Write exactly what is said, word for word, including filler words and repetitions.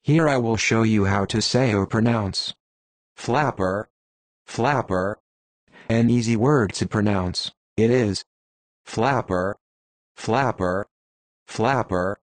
Here I will show you how to say or pronounce flapper, flapper. An easy word to pronounce. It is flapper, flapper, flapper.